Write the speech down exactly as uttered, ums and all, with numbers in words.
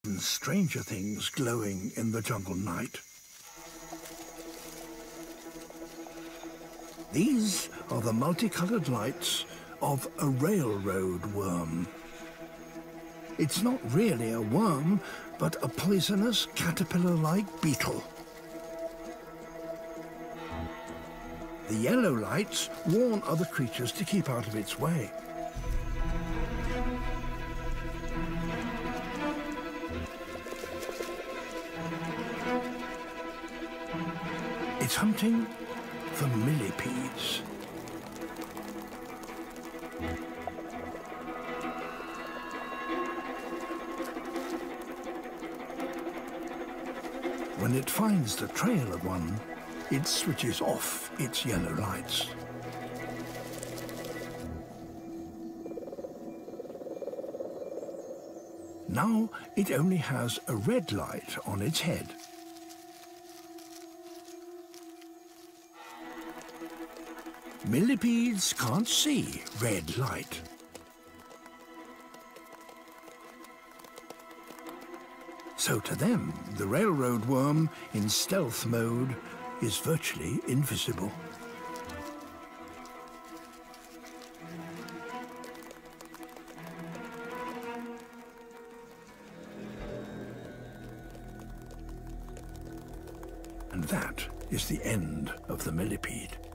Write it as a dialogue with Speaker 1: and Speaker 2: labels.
Speaker 1: Stranger things glowing in the jungle night. These are the multicolored lights of a railroad worm. It's not really a worm, but a poisonous caterpillar-like beetle. The yellow lights warn other creatures to keep out of its way. It's hunting for millipedes. When it finds the trail of one, it switches off its yellow lights. Now it only has a red light on its head. Millipedes can't see red light. So to them, the railroad worm in stealth mode is virtually invisible. And that is the end of the millipede.